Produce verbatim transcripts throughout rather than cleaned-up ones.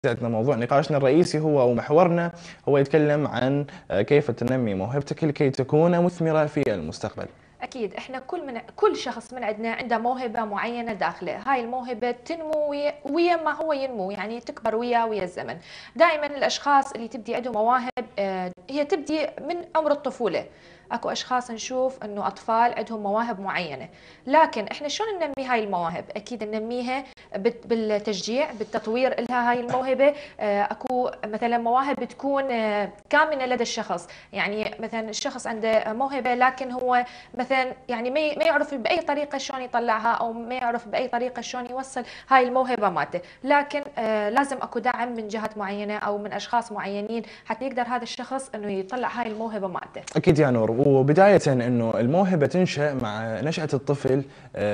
عندنا موضوع نقاشنا الرئيسي هو ومحورنا هو يتكلم عن كيف تنمي موهبتك لكي تكون مثمرة في المستقبل. اكيد احنا كل من كل شخص من عندنا عنده موهبه معينه داخله، هاي الموهبه تنمو ويا, ويا ما هو ينمو، يعني تكبر وياه ويا الزمن. دائما الاشخاص اللي تبدي عندهم مواهب آه، هي تبدي من عمر الطفوله. اكو اشخاص نشوف انه اطفال عندهم مواهب معينه، لكن احنا شلون ننمي هاي المواهب؟ اكيد ننميها بالتشجيع، بالتطوير لها هاي الموهبه. آه، اكو مثلا مواهب تكون آه، كامنه لدى الشخص، يعني مثلا الشخص عنده موهبه لكن هو مثلا يعني ما ما يعرف باي طريقه شلون يطلعها، او ما يعرف باي طريقه شلون يوصل هاي الموهبه مالته، لكن آه لازم اكو دعم من جهات معينه او من اشخاص معينين حتى يقدر هذا الشخص انه يطلع هاي الموهبه مالته. أكيد يا نور، وبداية أنه الموهبة تنشأ مع نشأة الطفل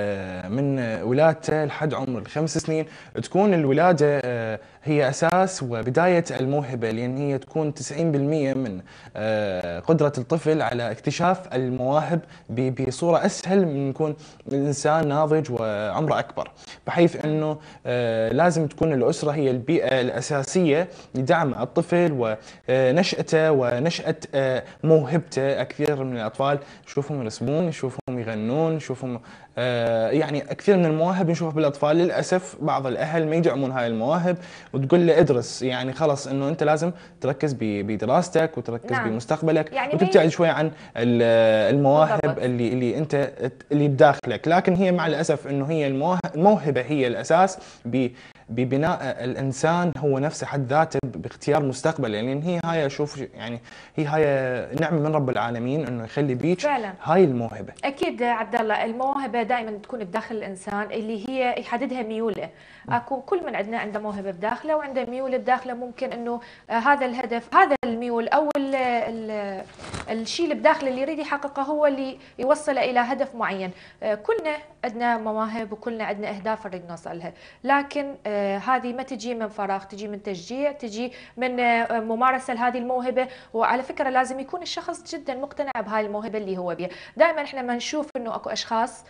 من ولادته لحد عمر الخمس سنين. تكون الولادة هي أساس وبداية الموهبة، لأن هي تكون تسعين بالمئة من قدرة الطفل على اكتشاف المواهب بصورة أسهل من يكون الإنسان ناضج وعمره أكبر، بحيث أنه لازم تكون الأسرة هي البيئة الأساسية لدعم الطفل ونشأته ونشأة موهبته. كثير من الأطفال نشوفهم يرسمون، نشوفهم يغنون، نشوفهم آه يعني كثير من المواهب نشوفها بالأطفال. للأسف بعض الأهل ما يدعمون هاي المواهب وتقول له ادرس، يعني خلاص إنه أنت لازم تركز بدراستك وتركز نعم. بمستقبلك، يعني وتبتعد شوي عن المواهب بالضبط. اللي اللي أنت اللي بداخلك. لكن هي مع الأسف إنه هي الموهبة هي الأساس ب ببناء الانسان هو نفسه حد ذاته باختيار مستقبله، لان يعني هي هاي اشوف يعني هي هاي نعمه من رب العالمين انه يخلي بيك فعلا هاي الموهبه. اكيد عبد الله، الموهبه دائما تكون بداخل الانسان اللي هي يحددها ميوله. اكو كل من عندنا عنده موهبه بداخله وعنده ميول بداخله، ممكن انه آه هذا الهدف، هذا الميول او ال ال الشيء اللي بداخله اللي يريد يحققه هو اللي يوصله الى هدف معين. آه كلنا عندنا مواهب وكلنا عندنا اهداف نريد نوصل لها، لكن آه هذه ما تجي من فراغ، تجي من تشجيع، تجي من آه ممارسه لهذه الموهبه. وعلى فكره لازم يكون الشخص جدا مقتنع بهاي الموهبه اللي هو بيها. دائما احنا ما نشوف انه اكو اشخاص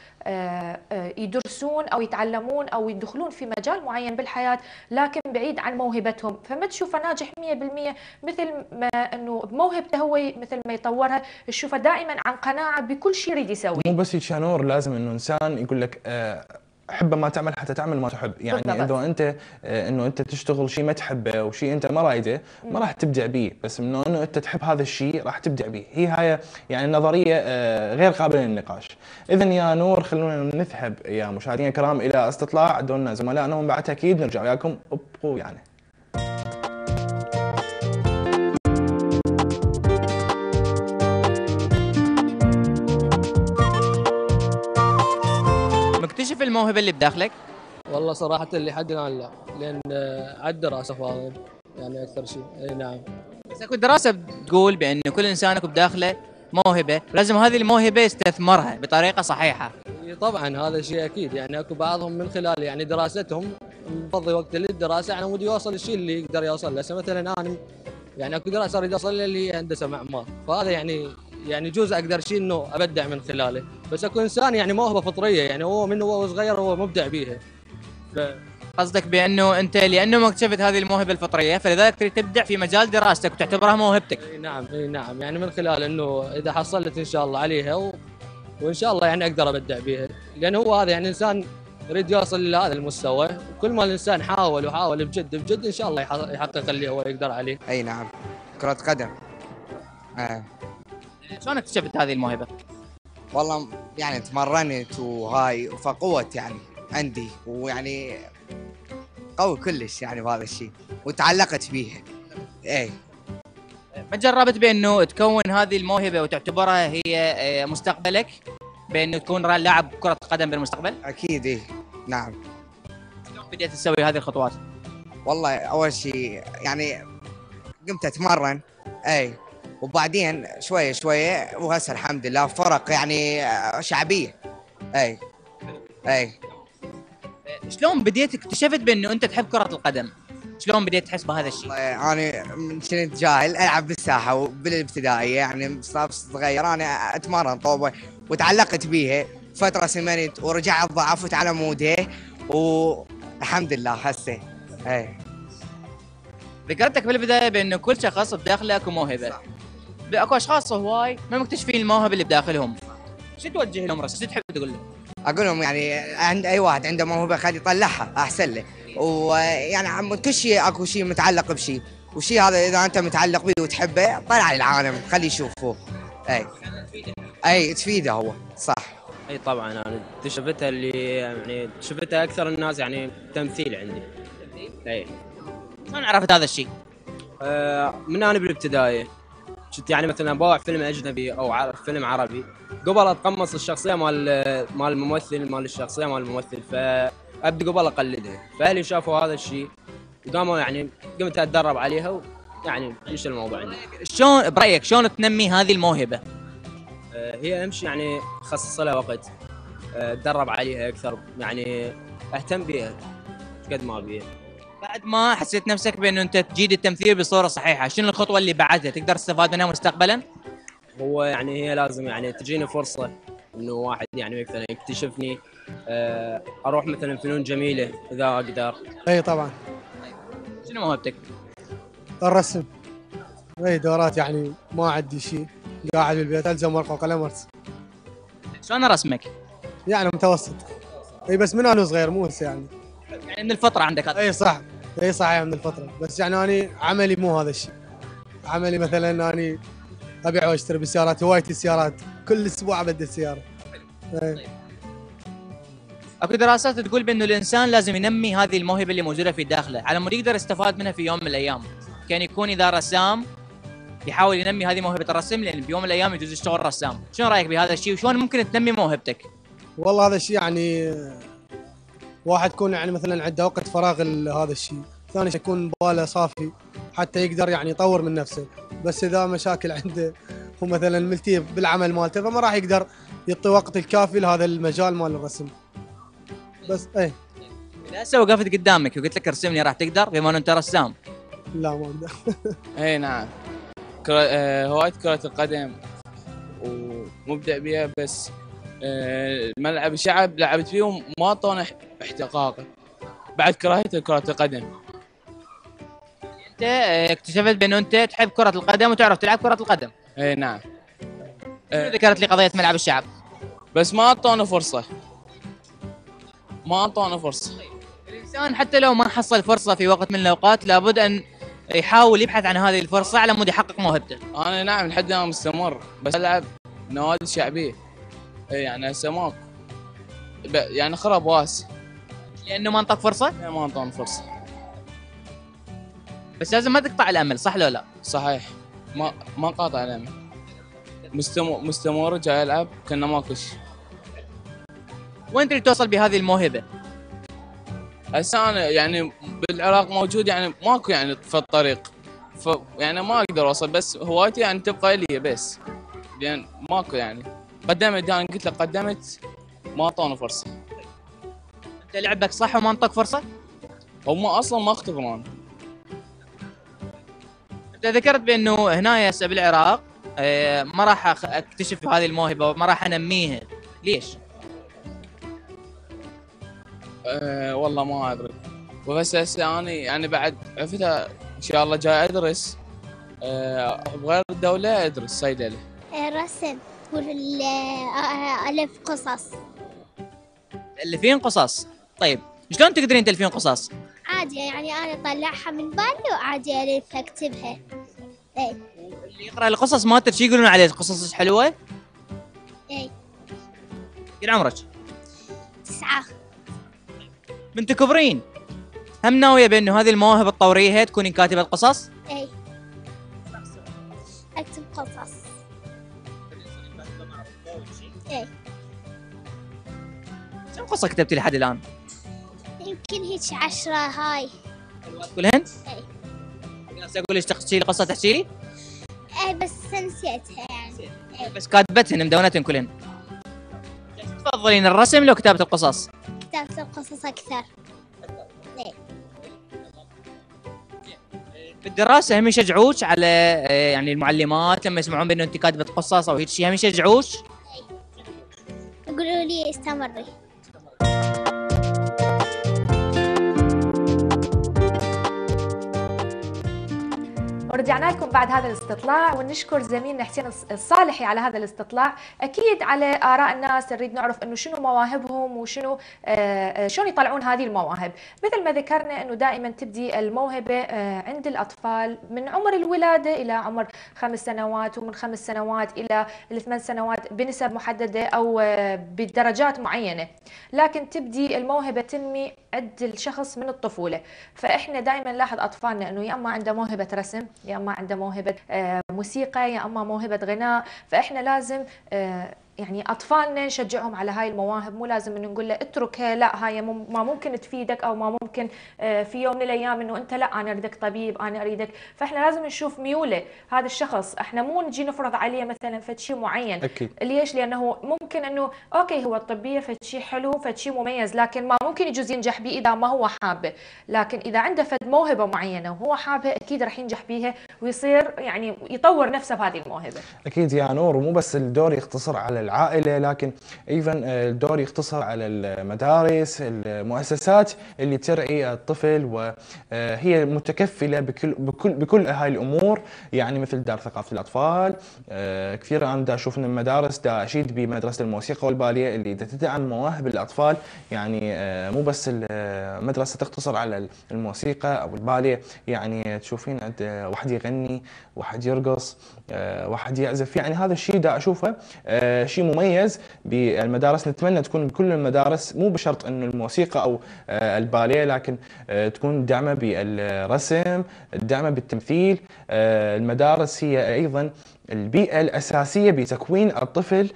يدرسون او يتعلمون او يدخلون في مجال معين بالحياه لكن بعيد عن موهبتهم، فما تشوفه ناجح مئة بالمئة مثل ما انه بموهبته هو مثل ما يطورها، تشوفه دائما عن قناعه بكل شيء يريد يسويه. مو بس هيك يا نور، لازم انه انسان يقول لك أه حب ما تعمل حتى تعمل ما تحب. يعني بالضبط. اذا انت انه انت تشتغل شيء ما تحبه وشيء انت ما رايده ما راح تبدع به، بس انه انه انت تحب هذا الشيء راح تبدع به. هي هاي يعني نظريه غير قابله للنقاش. اذا يا نور خلونا نذهب يا مشاهدينا الكرام الى استطلاع دون زملائنا، ومن بعد اكيد نرجع وياكم. ابقوا يعني. مكتشف الموهبة اللي بداخلك؟ والله صراحة اللي حد الآن لا، لأن على الدراسة فاضل يعني أكثر شيء. أي نعم. بس اكو دراسة بتقول بأن كل إنسان اكو بداخله موهبة، ولازم هذه الموهبة يستثمرها بطريقة صحيحة. طبعا هذا شيء أكيد، يعني اكو بعضهم من خلال يعني دراستهم مفضي وقت للدراسة يعني ودي يوصل الشيء اللي يقدر يوصل له. مثلا أنا يعني اكو دراسة أريد أوصل اللي هي هندسة معمار، فهذا يعني يعني جزء اقدر شيء انه ابدع من خلاله. بس اكو انسان يعني موهبه فطريه، يعني هو من هو صغير هو مبدع بيها. ف... قصدك بانه انت لانه ما اكتشفت هذه الموهبه الفطريه فلذلك تريد تبدع في مجال دراستك وتعتبرها موهبتك. اي نعم اي نعم، يعني من خلال انه اذا حصلت ان شاء الله عليها و... وان شاء الله يعني اقدر ابدع بيها، لان هو هذا يعني انسان يريد يوصل لهذا المستوى، وكل ما الانسان حاول وحاول بجد بجد ان شاء الله يحقق اللي هو يقدر عليه. اي نعم، كرة قدم. آه. شلون اكتشفت هذه الموهبه؟ والله يعني تمرنت وهاي فقوت يعني عندي، ويعني قوي كلش يعني بهذا الشيء وتعلقت بيها. اي ما جربت بانه تكون هذه الموهبه وتعتبرها هي مستقبلك، بانه تكون لاعب كرة قدم بالمستقبل؟ اكيد اي نعم. شلون بديت تسوي هذه الخطوات؟ والله اول شيء يعني قمت اتمرن اي، وبعدين شويه شويه وهسه الحمد لله فرق يعني شعبيه. اي اي شلون بديت اكتشفت بانه انت تحب كرة القدم؟ شلون بديت تحس بهذا الشيء؟ انا من كنت جاهل العب بالساحه وبالابتدائيه، يعني صغير انا اتمرن طوبه وتعلقت بيها فتره سمنت ورجعت ضعفت على مودها والحمد لله هسه. اي ذكرتك بالبدايه بانه كل شخص بداخله اكو موهبه. اكو اشخاص هواي ما مكتشفين الموهبه اللي بداخلهم. شو توجه لهم راسا؟ شو تحب تقول لهم؟ اقول لهم يعني عند اي واحد عنده موهبه خليه يطلعها احسن له، ويعني عم كل شيء اكو شيء متعلق بشيء، وشيء هذا اذا انت متعلق به وتحبه طلع للعالم خليه يشوفه. اي اي تفيده هو صح. اي طبعا انا اكتشفتها اللي يعني شفتها اكثر الناس يعني تمثيل عندي. اي شلون عرفت هذا الشيء؟ آه من انا بالابتدائي كنت يعني مثلا بوع فيلم اجنبي او ع- فيلم عربي، قبل اتقمص الشخصيه مال مال الممثل مال الشخصيه مال الممثل، فابدا قبل اقلدها، فاهلي شافوا هذا الشيء وقاموا يعني قمت اتدرب عليها ويعني مشى الموضوع عندي. شلون برايك شلون تنمي هذه الموهبه؟ آه هي امشي يعني خصص لها وقت، آه، اتدرب عليها اكثر، يعني اهتم بها قد ما بيها. بعد ما حسيت نفسك بانه انت تجيد التمثيل بصوره صحيحه، شنو الخطوه اللي بعدها تقدر تستفاد منها مستقبلا؟ هو يعني هي لازم يعني تجيني فرصه انه واحد يعني مثلا يكتشفني، آه، اروح مثلا فنون جميله اذا اقدر. اي طبعا شنو موهبتك؟ الرسم. اي دورات يعني ما عندي شيء، قاعد بالبيت الزم ورقه وقلم ارسم. شلون رسمك؟ يعني متوسط. اي بس من انا صغير مو هسه يعني. يعني من الفطره عندك هذا. اي صح. اي صحيح من الفتره، بس يعني اني عملي مو هذا الشيء. عملي مثلا اني ابيع واشتري بالسيارات، هوايتي السيارات، كل اسبوع ابدل سياره. اي اكو دراسات تقول بانه الانسان لازم ينمي هذه الموهبه اللي موجوده في داخله على مود يقدر يستفاد منها في يوم من الايام. كان يكون اذا رسام يحاول ينمي هذه موهبه الرسم، لان بيوم من الايام يجوز يشتغل رسام. شنو رايك بهذا الشيء وشلون ممكن تنمي موهبتك؟ والله هذا الشيء يعني واحد يكون يعني مثلا عنده وقت فراغ هذا الشيء، ثاني شيء يكون باله صافي حتى يقدر يعني يطور من نفسه، بس اذا مشاكل عنده ومثلا ملتي بالعمل مالته فما راح يقدر يعطي وقت الكافي لهذا المجال مال الرسم. بس ايه اذا هسه وقفت قدامك وقلت لك ارسمني راح تقدر بما انه انت رسام؟ لا ما اقدر. اي نعم. كرة آه هواية كرة القدم ومبدع بها، بس آه ملعب الشعب لعبت فيه وما اعطونا احتقاقه بعد كراهية كرة القدم. انت آه، اكتشفت بانه انت تحب كره القدم وتعرف تلعب كره القدم. اي نعم. شنو ذكرت لي قضيه ملعب الشعب؟ بس ما اعطونا فرصة. ما اعطونا فرصة. الانسان حتى لو ما حصل فرصه في وقت من الاوقات لابد ان يحاول يبحث عن هذه الفرصه على مود يحقق موهبته. انا نعم لحد الان مستمر، بس العب نوادي شعبية. اي يعني هسه ماكو، ب- يعني خرب واس لانه ما انطاك فرصه؟ ما اعطونا فرصة. بس لازم ما تقطع الامل، صح لو لا؟ صحيح. ما ما قاطع الامل. مستمر مستمر جاي العب كنا ماكو شيء. وين تريد توصل بهذه الموهبه؟ هسه انا يعني بالعراق موجود يعني ماكو يعني في الطريق، ف يعني ما اقدر اوصل، بس هوايتي يعني تبقى لي بس، لان ماكو يعني قدمت، انا قلت لك قدمت ما اعطونا فرصه. انت لعبك صح وما انطاك فرصه؟ هم اصلا ما اختبرون. انت ذكرت بانه هنا هسه بالعراق آه، ما راح أخ- اكتشف هذه الموهبه وما راح انميها، ليش؟ أه والله ما ادري، بس هسه انا يعني بعد عرفتها ان شاء الله جاي ادرس أه بغير الدوله، ادرس صيدله. الرسم والألف قصص. تألفين قصص. طيب شلون تقدرين تألفين قصص؟ عادي يعني أنا أطلعها من بالي وعادي ألف أكتبها. إيه اللي يقرأ القصص مالتك شو يقولون عليه؟ قصص حلوه؟ إيه قد عمرك؟ تسعة. من تكبرين هم ناويه بانه هذه المواهب تطوريها تكونين كاتبه قصص؟ إيه أكتب قصص. إيه كم قصه كتبتي لحد الان؟ يمكن هيك عشرة هاي. كلهن؟ إيه الناس اقول لك تحكي لي قصه تحكي لي؟ إيه بس نسيتها يعني. إيه بس كاتبتهن مدونتهن كلهن. تفضلين الرسم لو كتابه القصص؟ كتبت القصص أكثر. إيه بالدراسه هم يشجعوك على آه، يعني المعلمات لما يسمعون بانه انت كاتبه قصص او هيك شيء هم يشجعوك؟ يقولوا لي استمري. ورجعنا لكم بعد هذا الاستطلاع، ونشكر زميلنا حسين الصالحي على هذا الاستطلاع. اكيد على اراء الناس نريد نعرف انه شنو مواهبهم وشنو آه شلون يطلعون هذه المواهب. مثل ما ذكرنا انه دائما تبدي الموهبه آه عند الاطفال من عمر الولاده الى عمر خمس سنوات، ومن خمس سنوات الى الثمان سنوات بنسب محدده او آه بدرجات معينه، لكن تبدي الموهبه تنمي عند الشخص من الطفوله. فاحنا دائما نلاحظ اطفالنا انه يا اما عنده موهبه رسم، يا اما عنده موهبه موسيقى، يا اما موهبه غناء. فاحنا لازم يعني اطفالنا نشجعهم على هاي المواهب، مو لازم انه نقول له اتركها، لا هاي ما ممكن تفيدك، او ما ممكن في يوم من الايام انه انت لا انا اريدك طبيب، انا اريدك. فاحنا لازم نشوف ميوله هذا الشخص، احنا مو نجي نفرض عليه مثلا فد شيء معين. أكيد. ليش؟ لانه ممكن انه اوكي هو الطبيه فد شيء حلو، فد شيء مميز، لكن ما ممكن يجوز ينجح به اذا ما هو حابه. لكن اذا عنده فد موهبه معينه وهو حابه اكيد راح ينجح بيها ويصير يعني يطور نفسه بهذه الموهبه. اكيد يا نور، ومو بس الدور يختصر على العائله، لكن ايضا الدور يختصر على المدارس، المؤسسات اللي ترعي الطفل وهي متكفله بكل بكل بكل هاي الامور، يعني مثل دار ثقافه الاطفال. كثير انا دا اشوف ان المدارس دا اشيد بمدرسه الموسيقى والباليه اللي دا تدعم مواهب الاطفال، يعني مو بس المدرسه تقتصر على الموسيقى او الباليه، يعني تشوفين عند واحد يغني، واحد يرقص، واحد يعزف، يعني هذا الشيء دا اشوفه شيء مميز بالمدارس. نتمنى تكون بكل المدارس، مو بشرط انه الموسيقى او الباليه، لكن تكون دعمه بالرسم، الدعمه بالتمثيل. المدارس هي ايضا البيئة الأساسية بتكوين الطفل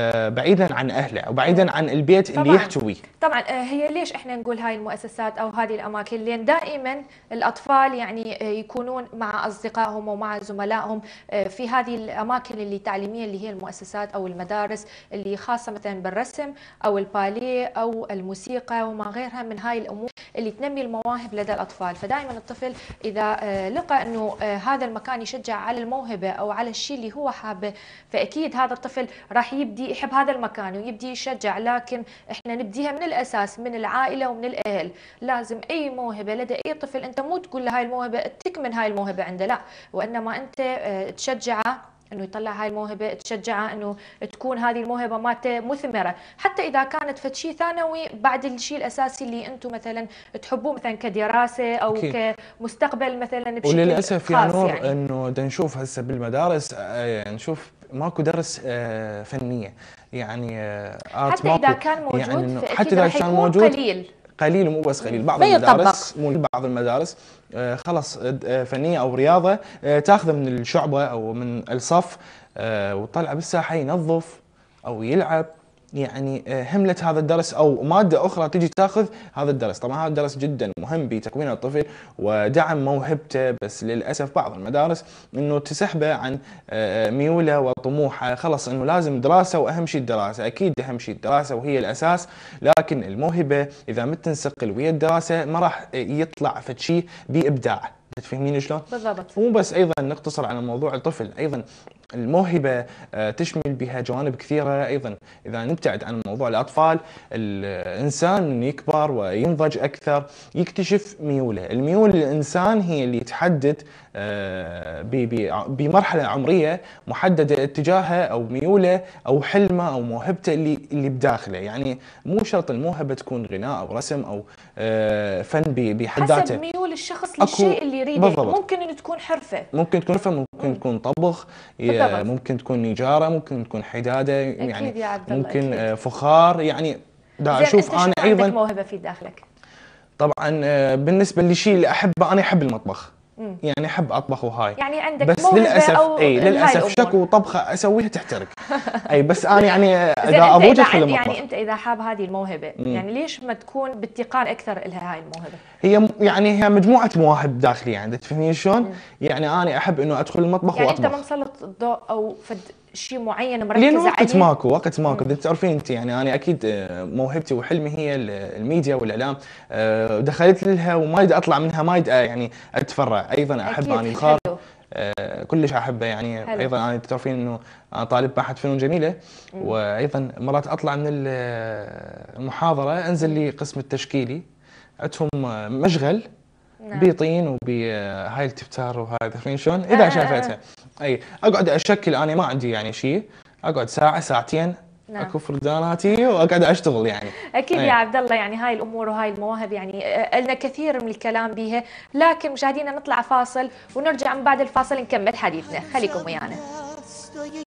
بعيدا عن أهله وبعيدا عن البيت اللي طبعاً يحتويه. طبعا هي ليش احنا نقول هاي المؤسسات او هذه الاماكن؟ لان دائما الاطفال يعني يكونون مع اصدقائهم ومع زملائهم في هذه الاماكن اللي تعليميه اللي هي المؤسسات او المدارس اللي خاصه مثلا بالرسم او الباليه او الموسيقى وما غيرها من هاي الامور اللي تنمي المواهب لدى الاطفال. فدائما الطفل اذا لقى انه هذا المكان يشجع على الموهبه او على الشيء اللي هو حابه، فاكيد هذا الطفل راح يبدي يحب هذا المكان ويبدي يشجع. لكن احنا نبديها من الاساس من العائله ومن الاهل. لازم اي موهبه لدى اي طفل انت مو تقول له هاي الموهبه تكمن هاي الموهبه عنده، لا، وانما انت تشجعه انه يطلع هاي الموهبه، تشجعه انه تكون هذه الموهبه مالته مثمره، حتى اذا كانت فد شيء ثانوي بعد الشيء الاساسي اللي انتم مثلا تحبوه مثلا كدراسه او أكيد. كمستقبل مثلا بشكل وللاسف يا نور يعني. انه دا نشوف هسه بالمدارس نشوف ماكو درس فنيه، يعني ارت حتى ماكو، اذا كان موجود يعني فاكيد حتى اذا كان موجود قليل قليل ومو بس قليل. بعض ما المدارس مو بعض المدارس آه خلص آه فنيه او رياضه آه تاخذه من الشعبه او من الصف آه وطلع بالساحه ينظف او يلعب، يعني هملة هذا الدرس او ماده اخرى تجي تاخذ هذا الدرس. طبعا هذا الدرس جدا مهم بتكوين الطفل ودعم موهبته، بس للاسف بعض المدارس انه تسحبه عن ميوله وطموحه، خلص انه لازم دراسه واهم شيء الدراسه. اكيد اهم شيء الدراسه وهي الاساس، لكن الموهبه اذا ما تنسقل ويا الدراسه ما راح يطلع فد شيء بابداع. تفهمين شلون؟ بالضبط. مو بس ايضا نقتصر على موضوع الطفل، ايضا الموهبه تشمل بها جوانب كثيره. ايضا اذا نبتعد عن موضوع الاطفال، الانسان يكبر وينضج اكثر يكتشف ميوله. الميول الانسان هي اللي تحدد بمرحله عمريه محدده اتجاهه او ميوله او حلمه او موهبته اللي اللي بداخله. يعني مو شرط الموهبه تكون غناء او رسم او فن بحد ذاته، حسب ميول الشخص للشيء اللي يريده. بالضبط. ممكن انه تكون حرفه، ممكن تكون حرفه، ممكن مم. تكون طبخ، بالضبط. ممكن تكون نجاره، ممكن تكون حداده، يعني يا عبد الله ممكن أكيد. فخار. يعني دا اشوف انا ايضا عندك موهبه في داخلك. طبعا بالنسبه للشيء اللي احبه، انا احب المطبخ. مم. يعني احب اطبخ وهاي، يعني عندك بس موهبه للاسف أو اي للاسف شكو طبخه اسويها تحترق. اي بس انا يعني اذا ابوج ادخل المطبخ. يعني انت اذا حاب هذه الموهبه، مم. يعني ليش ما تكون باتقان اكثر لها هاي الموهبه؟ هي يعني هي مجموعه مواهب داخليه عندك، تفهمين شلون؟ يعني انا احب انه ادخل المطبخ يعني واطبخ. انت ما مسلط الضوء او فد شيء معين مركز عليه؟ عليه؟ وقت ماكو وقت ماكو انت تعرفين انت، يعني انا اكيد موهبتي وحلمي هي الميديا والاعلام، دخلت لها وما اريد اطلع منها، ما اريد يعني اتفرع. ايضا احب اني الخار كلش احبه. يعني حلو. ايضا انا تعرفين انه انا طالب معهد فنون جميله، مم. وايضا مرات اطلع من المحاضره انزل لي قسم التشكيلي، عندهم مشغل نعم. بطين وبهاي التفتار وهاي عارفين شلون اذا آه شافتها. اي اقعد اشكل، انا ما عندي يعني شيء، اقعد ساعه ساعتين نعم. اكو فرداناتي واقعد اشتغل يعني. اكيد أي. يا عبد الله، يعني هاي الامور وهاي المواهب يعني لنا كثير من الكلام بها، لكن مشاهدينا نطلع فاصل ونرجع من بعد الفاصل نكمل حديثنا، خليكم ويانا.